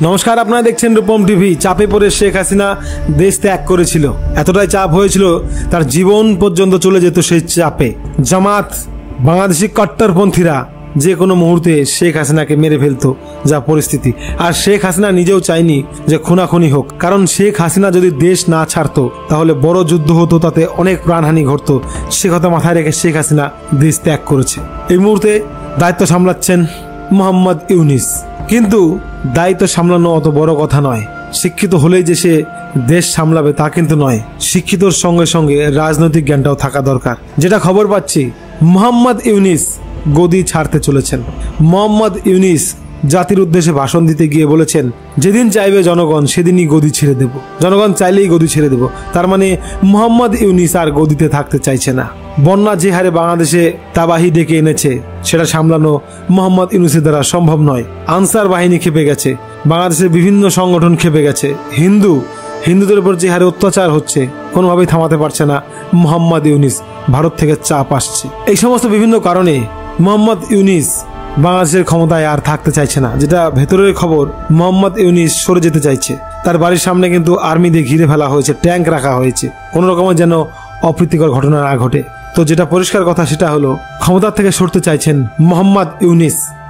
নমস্কার, আপনারা দেখছেন রূপম টিভি। চাপে পড়ে শেখ হাসিনা দেশ ত্যাগ করেছিল, এতটাই চাপ হয়েছিল তার জীবন পর্যন্ত চলে যেত সেই চাপে। জামাত, বাংলাদেশি কট্টরপন্থীরা যে কোনো মুহূর্তে শেখ হাসিনাকে মেরে ফেলতো, যা পরিস্থিতি। আর শেখ হাসিনা নিজেও চায়নি যে খুনাখুনি হোক, কারণ শেখ হাসিনা যদি দেশ না ছাড়তো তাহলে বড় যুদ্ধ হতো, তাতে অনেক প্রাণহানি ঘটতো। সে কথা মাথায় রেখে শেখ হাসিনা দেশ ত্যাগ করেছে। এই মুহূর্তে দায়িত্ব সামলাচ্ছেন মোহাম্মদ ইউনিস। কিন্তু দায়িত্ব সামলানো অত বড় কথা নয়। শিক্ষিত হলেই যে সে দেশ সামলাবে তা কিন্তু নয়। শিক্ষিতর সঙ্গে সঙ্গে রাজনৈতিক জ্ঞানটাও থাকা দরকার। যেটা খবর পাচ্ছি, মোহাম্মদ ইউনিস গদি ছাড়তে চলেছেন। মোহাম্মদ ইউনিস জাতির উদ্দেশ্যে ভাষণ দিতে গিয়ে বলেছেন, যেদিন চাইবে জনগণ সেদিনই গদি ছেড়ে দেব, জনগণ চাইলেই গদি ছেড়ে দেব। তার মানে মোহাম্মদ ইউনিস আর গদিতে থাকতে চাইছে না। বন্যা যে হারে বাংলাদেশে তাবাহি ডেকে এনেছে সেটা সামলানো মোহাম্মদ ইউনিসের দ্বারা সম্ভব নয়। আনসার বাহিনী খেপে গেছে, বাংলাদেশের বিভিন্ন সংগঠন খেপে গেছে। হিন্দুদের উপর যে হারে অত্যাচার হচ্ছে কোনোভাবেই থামাতে পারছে না মোহাম্মদ ইউনিস। ভারত থেকে চাপ আসছে। এই সমস্ত বিভিন্ন কারণে মোহাম্মদ ইউনিস বাংলাদেশের ক্ষমতায় আর থাকতে চাইছে না। যেটা ভেতরের খবর, মোহাম্মদ ইউনিস সরে যেতে চাইছে। তার বাড়ির সামনে কিন্তু আর্মি দিয়ে ঘিরে ফেলা হয়েছে, ট্যাঙ্ক রাখা হয়েছে, কোনো রকমের যেন অপ্রীতিকর ঘটনা না ঘটে। তো যেটা পরিষ্কার কথা সেটা হলো, ক্ষমতা থেকে সরতে চাইছেন মোহাম্মদ ইউনিস।